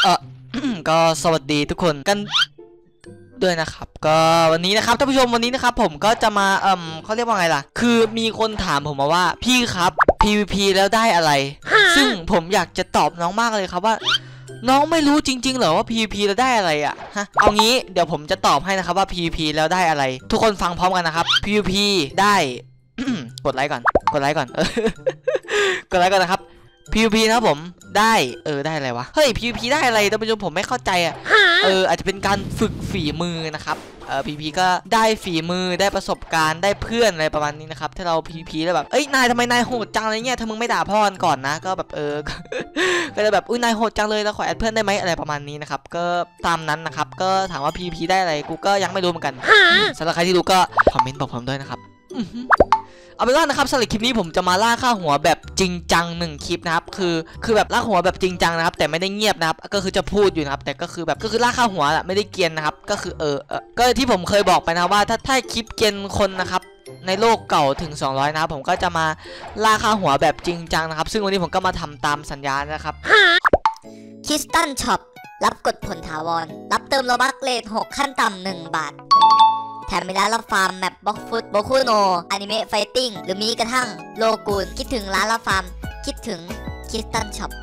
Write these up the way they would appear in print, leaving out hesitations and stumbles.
เออ ก็สวัสดีทุกคนกันด้วยนะครับก็วันนี้นะครับท่านผู้ชมวันนี้นะครับผมก็จะมาเขาเรียกว่าไงล่ะคือมีคนถามผมมาว่าพี่ครับ PVP แล้วได้อะไรซึ่งผมอยากจะตอบน้องมากเลยครับว่าน้องไม่รู้จริงๆเหรอว่า PVP แล้วได้อะไรอ่ะฮะเอางี้เดี๋ยวผมจะตอบให้นะครับว่า PVP แล้วได้อะไรทุกคนฟังพร้อมกันนะครับ PVP ได้ กดไลค์ก่อนกดไลค์ก่อน กดไลค์ก่อนนะครับ PVP นะครับผมได้ได้อะไรวะเฮ้ย PVP ได้อะไรท่านผู้ชมผมไม่เข้าใจอ่ะอาจจะเป็นการฝึกฝีมือนะครับPVP ก็ได้ฝีมือได้ประสบการณ์ได้เพื่อนอะไรประมาณนี้นะครับถ้าเรา PVP แล้วแบบนายทำไมนายโหดจังอะไรเงี้ยถ้ามึงไม่ด่าพ่อก่อนนะก็แบบก็จะแบบนายโหดจังเลยแล้วขอแอดเพื่อนได้ไหมอะไรประมาณนี้นะครับก็ตามนั้นนะครับก็ถามว่า PVP ได้อะไรกูก็ยังไม่รู้เหมือนกันสำหรับใครที่รู้ก็คอมเมนต์บอกผมด้วยนะครับเอาเป็นว่านะครับสำหรับคลิปนี้ผมจะมาล่าค่าหัวแบบจริงจัง1คลิปนะครับคือแบบล่าหัวแบบจริงจังนะครับแต่ไม่ได้เงียบนะครับก็คือจะพูดอยู่นะครับแต่ก็คือล่าค่าหัวแหละไม่ได้เกียนนะครับก็คือก็ที่ผมเคยบอกไปนะว่าถ้าคลิปเกียนคนนะครับในโลกเก่าถึง200นะครับผมก็จะมาล่าค่าหัวแบบจริงจังนะครับซึ่งวันนี้ผมก็มาทำตามสัญญานะครับคริสตัลช็อปรับกดผลถาวรรับเติมโลบัคเลท6ขั้นต่ำ1 บาทแถมมีร้านรับฟาร์มแมปบล็อกฟุตโบคุโนอนิเมะไฟติ้งหรือมีกระทั่งโลกูนคิดถึงร้านรับฟาร์มคิดถึงคริสตัลช็อป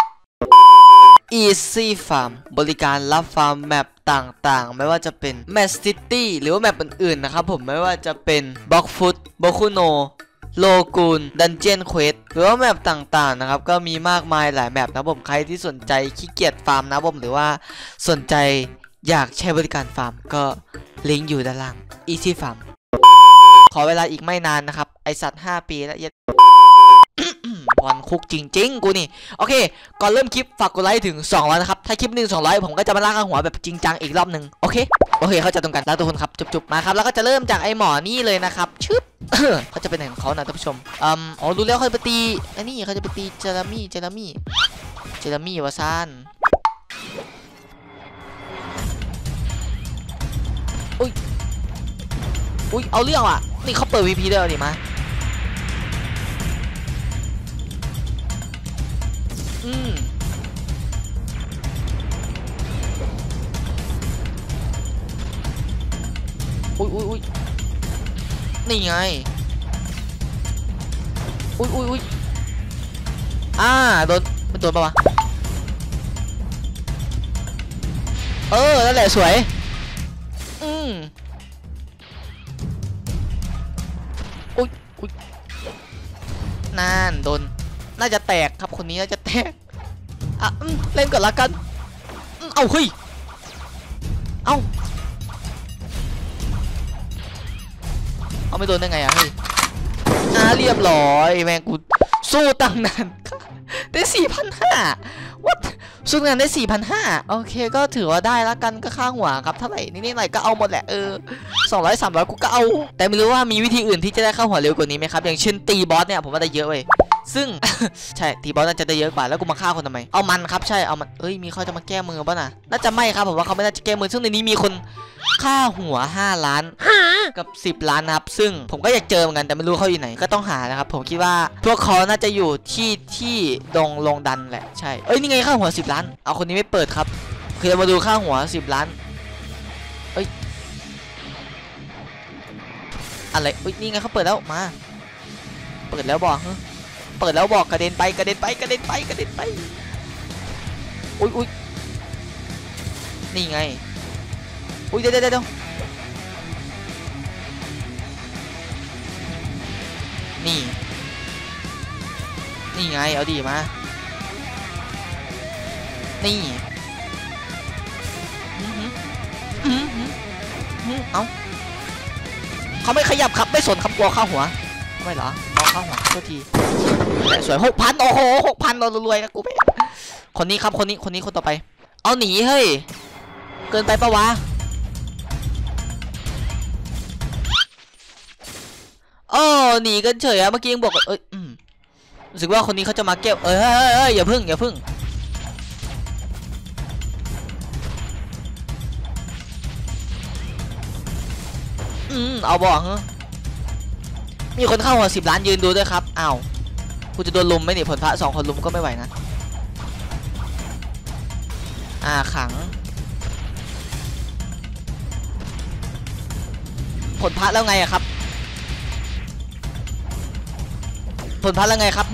Easy Farm บริการรับฟาร์มแมปต่างๆไม่ว่าจะเป็น Map City หรือว่าแมปอื่นๆนะครับผมไม่ว่าจะเป็นบล็อกฟุตโบคุโนโลกูนดันเจียนเควสหรือว่าแมปต่างๆนะครับก็มีมากมายหลายแมปนะผมใครที่สนใจขี้เกียจฟาร์มนะผมหรือว่าสนใจอยากใช้บริการฟาร์มก็ลิงก์อยู่ด้านล่าง Easy Farm ขอเวลาอีกไม่นานนะครับไอสัตว์5 ปีแล้วพรคุกจริงๆกูนี่โอเคก่อนเริ่มคลิปฝากกดไลค์ถึง200นะครับถ้าคลิป1 200ผมก็จะมาล่าข้างหัวแบบจริงจังอีกรอบหนึ่งโอเคเข้าใจตรงกันแล้วทุกคนครับจุบๆมาครับแล้วก็จะเริ่มจากไอหมอนี่เลยนะครับชึบ เขาจะเป็นไหนของเขานะท่านผู้ชมรู้แล้วเขาจะไปตีอันนี้เขาจะไปตีเจลามี่วะซานอุ้ยเอาเรื่องอ่ะนี่เขาเปิด VP ด้วยดิมาอุ้ยนี่ไงอุ้ยโดนมันโดนปะวะนั่นแหละสวยอุ้ยนั่นโดนน่าจะแตกครับคนนี้น่าจะแตกเล่นก่อนละกันเอาเฮ้ยเอาไม่โดนได้ไงอะเฮ้ยเรียบร้อยแม่งกูสู้ตั้งนานได้ 4,500 วัดสู้งานได้ 4,500 โอเคก็ถือว่าได้ละกันก็ค่าหัวครับเท่าไหร่นี่ไหนก็เอาหมดแหละ200 300กูก็เอาแต่ไม่รู้ว่ามีวิธีอื่นที่จะได้ค่าหัวเร็วกว่านี้ไหมครับอย่างเช่นตีบอสเนี่ยผมว่าได้เยอะเว้ยซึ่ง ใช่ตีบอสน่าจะได้เยอะกว่าแล้วกูมาฆ่าคนทำไมเอามันครับใช่เอามันมีเขาจะมาแก้มือป่ะนะน่าจะไม่ครับผมว่าเขาไม่น่าจะแก้มือซึ่งในนี้มีคนค่าหัว5 ล้านกับ10 ล้านนะครับซึ่งผมก็อยากเจอเหมือนกันแต่ไม่รู้เขาอยู่ไหนก็ต้องหานะครับผมคิดว่าพวกเขาน่าจะอยู่ที่ลงดันแหละใช่นี่ไงค่าหัว10 ล้านเอาคนนี้ไม่เปิดครับคือเรามาดูค่าหัว10 ล้านอะไรนี่ไงเขาเปิดแล้วมาเปิดแล้วบอกกระเด็นไปอุ้ยนี่ไงอุ้ยเดี๋ยวนี่ไงเอาดีมานี่เอาเขาไม่ขยับครับไม่สนคำกลัวข้าหัวทำไมเหรอเอาข้าหัวโทษทีสวย 6,000 โอ้โห 6,000เรารวยนะกูไปคนนี้ครับคนต่อไปเอาหนีเฮ้ยเกินไปปะวะหนีกันเฉยอะเมื่อกี้ยังบอกรู้สึกว่าคนนี้เขาจะมาเก็บอย่าพึ่งเอาบอกมีคนเข้าหัว10 ล้านยืนดูด้วยครับอ้าวกูจะโดนลุมไหมเนี่ยผลพระ2 คนลุมก็ไม่ไหวนะขังผลพระแล้วไงอะครับผลพระแล้วไงครับ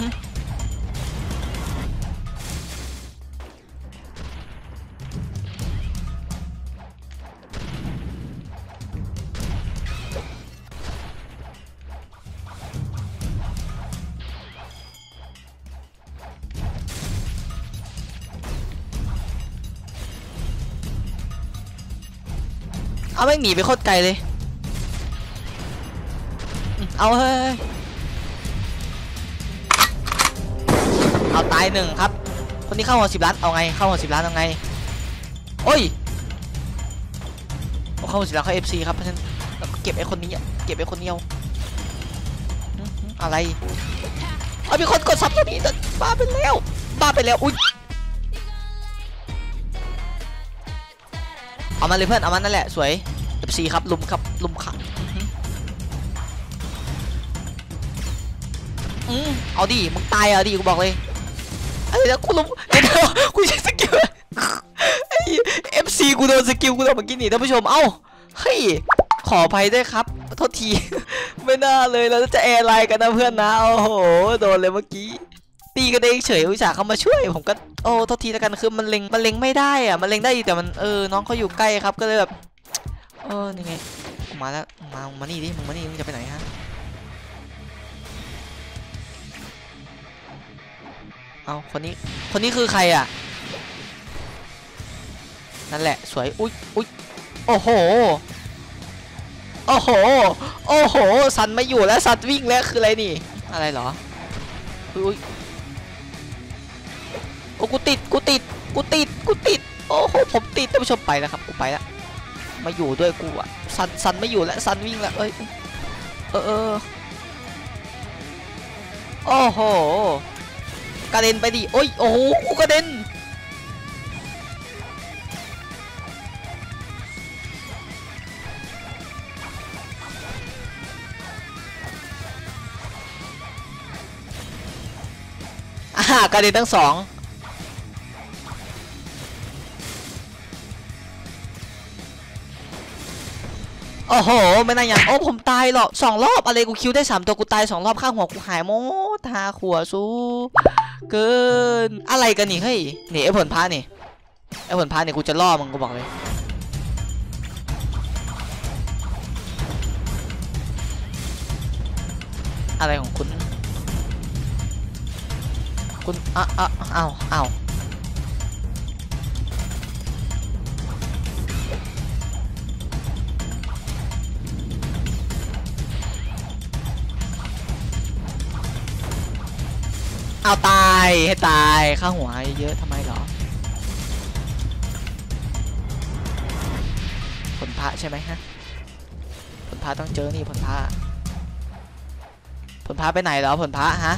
เอาไม่หนีไปโคตรไกลเลยเอาเฮ้ยเอาตายหนึ่งครับคนนี้เข้าหัว10 ล้านเอาไงเข้าหัว10 ล้านเอาไงโอ้ยเข้าหัว10 ล้านเข้า FC ครับเพราะฉะนั้นเก็บไอ้คนนี้เก็บไอ้คนเดียวอะไรเอามีคนกดซับตัวนี้บ้าไปแล้วอุ้ยเอามันเลยเพื่อนเอามันนั่นแหละสวย FC ครับลุมครับลุมขังเอาดิมึงตายอ่ะดิกูบอกเลยไอ้แล้วกูลุมไอ้เดี๋ยวกูใช้สกิลไอ้ FC กูโดนสกิลกูโดนเมื่อกี้นี่ท่านผู้ชมเอ้าเฮ้ยขออภัยด้วยครับโทษทีไม่น่าเลยเราจะแอร์ไลน์กันนะเพื่อนนะโอ้โหโดนเลยเมื่อกี้ตีกันเองเฉยอุตส่าห์เข้ามาช่วยผมก็โอ้โทษทีแล้วกันคือมันเล็งไม่ได้อ่ะมันเล็งได้แต่มันน้องเขาอยู่ใกล้ครับก็เลยแบบนี่ไงมาแล้วมานี่ดิมึงมานี่มึงจะไปไหนฮะเอาคนนี้คือใครอ่ะนั่นแหละสวยอุ้ยโอ้โหสันไม่อยู่แล้วสันวิ่งแล้วคืออะไรนี่อะไรเหรออุ้ยโอ้กูติดโอ้โหผมติดท่านผู้ชมไปแล้วครับกูไปแล้วมาอยู่ด้วยกูอ่ะสันไม่อยู่แล้วสันวิ่งแล้วโอ้โหกระเด็นไปดิโอ้โหกูกระเด็นกระเด็นทั้ง2โอ้โหไม่น่าอย่างผมตายหรอก2 รอบอะไรกูคิวได้3 ตัวกูตาย2 รอบข้างหัวกูหายโมทาขัวสู้เกินอะไรกันนี่เฮ้ยนี่ไอ้ผลพานี่กูจะล่อมึงกูบอกเลยอะไรของคุณอ้าวเอาตายให้ตายข้าหัวเยอะทำไมหรอผลพระใช่ไหมฮะผลพระต้องเจอนี่ผลพระไปไหนแล้วผลพระฮะ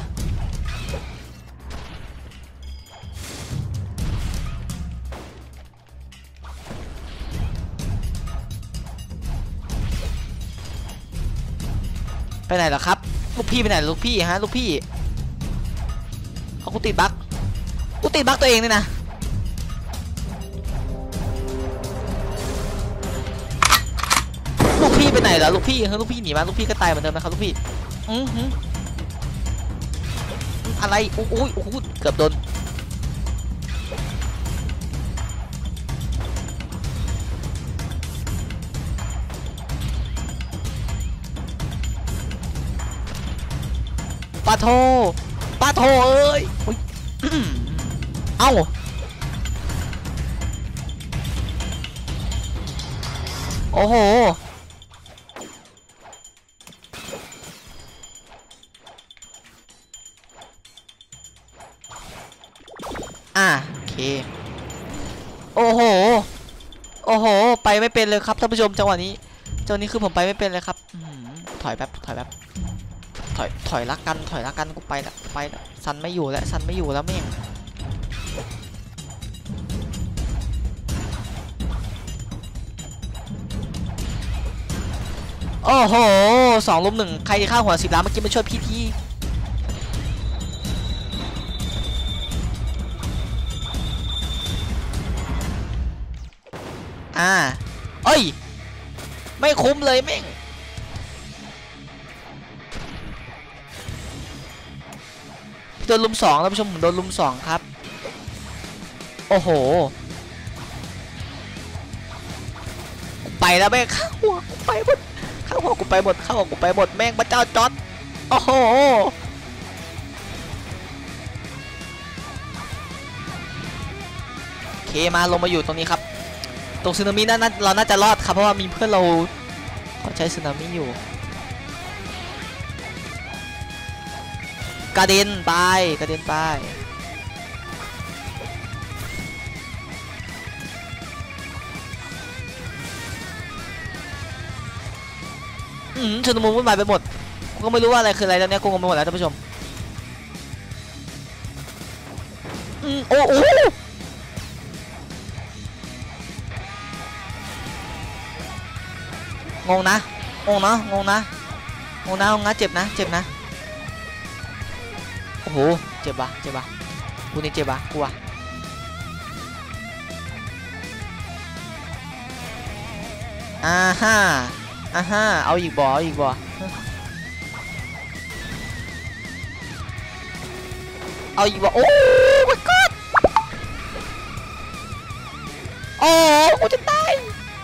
ไปไหนเหรอครับลูกพี่ไปไหนลูกพี่ฮะลูกพี่เอากูติดบั๊กตัวเองเลยนะลูกพี่ไปไหนแล้วลูกพี่ลูกพี่หนีมาลูกพี่ก็ตายเหมือนเดิมนะครับลูกพี่อะไรโอ้โหเกือบโดนปาโทเอ้ยเอ้าโอ้โหโอเคโอ้โหไปไม่เป็นเลยครับท่านผู้ชมจังหวะนี้คือผมไปไม่เป็นเลยครับถอยแป๊บถอยละกันกูไปละซันไม่อยู่แล้วแม่งโอ้โห2 ลุม 1ใครจะฆ่าหัว10 ล้านเมื่อกี้มาช่วยพี่ทีเอ้ยไม่คุ้มเลยแม่งโดนลุม2ท่านผู้ชมผมโดนลุม2ครับโอ้โหไปแล้วแม่งข้าหัวกูไปหมดข้าหัวกูไปหมดข้าหัวกูไปหมดแม่งพระเจ้าจอร์จโอ้โหโอเคมาลงมาอยู่ตรงนี้ครับตรงสึนามินั้นเราน่าจะรอดครับเพราะว่ามีเพื่อนเราใช้สึนามิอยู่กระเด็นไปกระเด็นไปชุนมุมวุ่นวายไปหมดกูก็ไม่รู้ว่าอะไรคืออะไรตอนนี้กูงงไปหมดแล้วท่านผู้ชมโอ้โหงงนะงงนะงงนะงงนะงงนะเจ็บนะเจ็บนะโอ้โหเจ็บปะเจ็บปะกูนี่เจ็บปะกูอะฮ่าเอาอีกบ่เอาอีกบ่เอาอีกบ่โอ้ my god โอ้กูจะตาย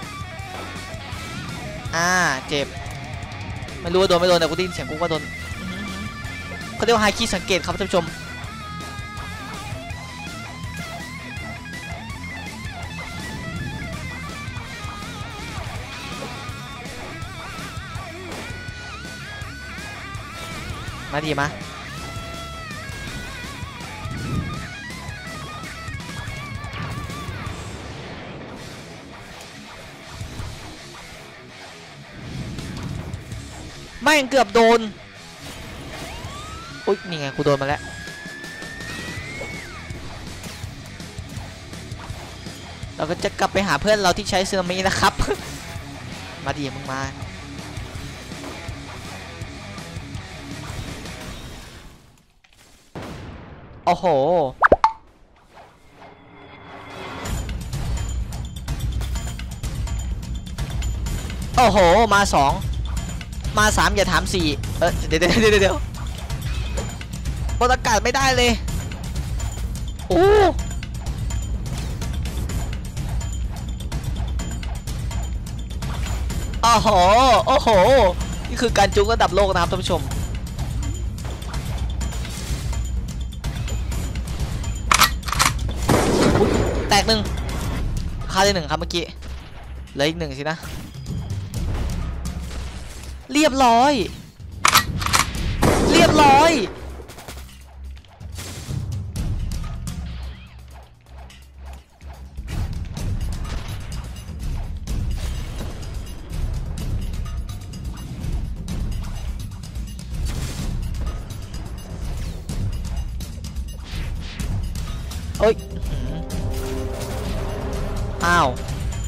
เจ็บไม่รู้ว่าโดนไม่โดนแต่กูได้ยินเสียงกูก็โดนเขาเรียกว่าไฮคีสังเกตครับท่านผู้ชมมาดีมาไม่เกือบโดนอุ๊ยนี่ไงกูโดนมาแล้วเราก็จะกลับไปหาเพื่อนเราที่ใช้สึนามินะครับ มาดีมึงมาโอ้โหโอ้โหมา2มา3อย่าถาม4เดี๋ยวบนอากาศไม่ได้เลยโอ้โหโอ้โหนี่คือการจุกระดับโลกนะครับท่านผู้ชมแตก1ฆ่าได้1ครับเมื่อกี้เหลืออีก1สินะเรียบร้อยเรียบร้อยเอ้ยอ้าว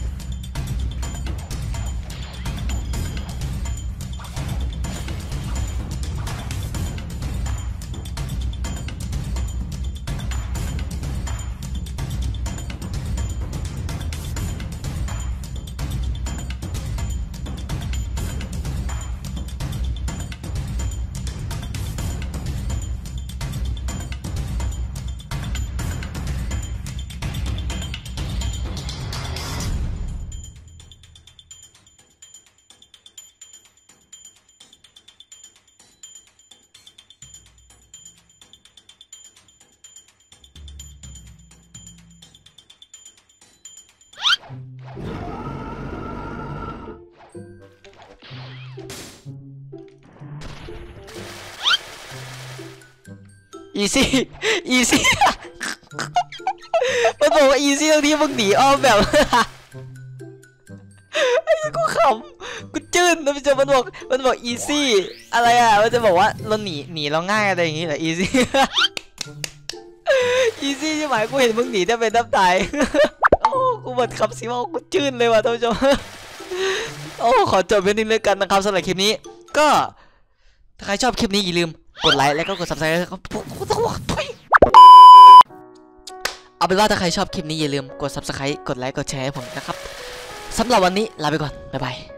อีซี่มันบอกว่าอีซี่ตรงที่มึงหนีอ้อมแบบไอ้กูขำกูจื้นนะพี่เจ้ามันบอกอีซี่อะไรอ่ะมันจะบอกว่าเราหนีเราง่ายอะไรอย่างงี้เหรออีซี่อีซี่ใช่ไหมกูเห็นมึงหนีได้เป็นน้ำตายโอ้กูหมดคำสิว่ากูจื้นเลยว่ะท่านผู้ชมโอ้ขอจบเป็นนิดนึงกันนะครับสำหรับคลิปนี้ก็ถ้าใครชอบคลิปนี้อย่าลืมกดไลค์แล้วก็กด subscribe ครับเอาเป็นว่าถ้าใครชอบคลิปนี้อย่าลืมกด subscribe กดไลค์กดแชร์ให้ผมนะครับสำหรับวันนี้ลาไปก่อนบ๊ายบาย